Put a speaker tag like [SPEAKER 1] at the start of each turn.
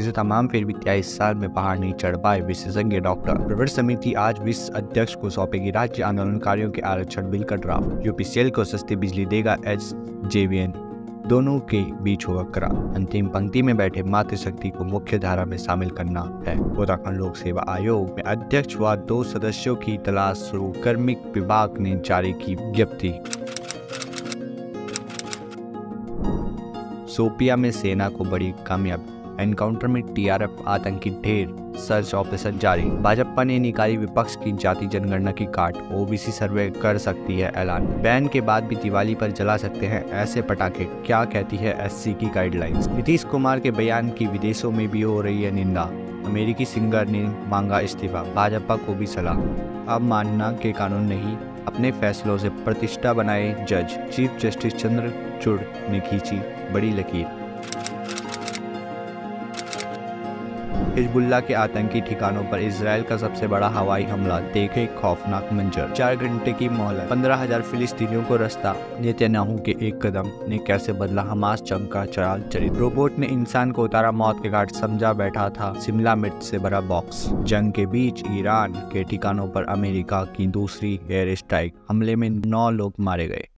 [SPEAKER 1] से तमाम फिर भी 23 साल में पहाड़ नहीं चढ़ पाए विशेषज्ञ डॉक्टर। प्रवर समिति आज विश्व अध्यक्ष को सौंपेगी राज्य आंदोलनकारियों के आरक्षण बिल का ड्राफ्ट। यूपीसीएल को सस्ती बिजली देगा एसजेवीएन, दोनों के बीच होगा करार। अंतिम पंक्ति में बैठे मातृशक्ति को मुख्य धारा में शामिल करना है। उत्तराखंड लोक सेवा आयोग में अध्यक्ष व 2 सदस्यों की तलाश शुरू, कार्मिक विभाग ने जारी की विज्ञप्ति। शोपिया में सेना को बड़ी कामयाबी, एनकाउंटर में टीआरएफ आतंकी ढेर, सर्च ऑपरेशन जारी। भाजपा ने निकाली विपक्ष की जाति जनगणना की काट, ओबीसी सर्वे कर सकती है ऐलान। बैन के बाद भी दिवाली पर जला सकते हैं ऐसे पटाखे, क्या कहती है एससी की गाइडलाइंस। नीतीश कुमार के बयान की विदेशों में भी हो रही है निंदा, अमेरिकी सिंगर ने मांगा इस्तीफा, भाजपा को भी सलाह। अब मानना के कानून नहीं, अपने फैसलों से प्रतिष्ठा बनाए जज। चीफ जस्टिस चंद्रचूड़ ने खींची बड़ी लकीर। हिजबुल्लाह के आतंकी ठिकानों पर इजराइल का सबसे बड़ा हवाई हमला, देखे खौफनाक मंजर। 4 घंटे की मोहलत, 15,000 फिलिस्तीनियों को रास्ता। नेतन्याहू के एक कदम ने कैसे बदला हमास चमका चाल चरित्र। रोबोट ने इंसान को उतारा मौत के घाट, समझा बैठा था शिमला मिर्च से भरा बॉक्स। जंग के बीच ईरान के ठिकानों पर अमेरिका की दूसरी एयर स्ट्राइक, हमले में 9 लोग मारे गए।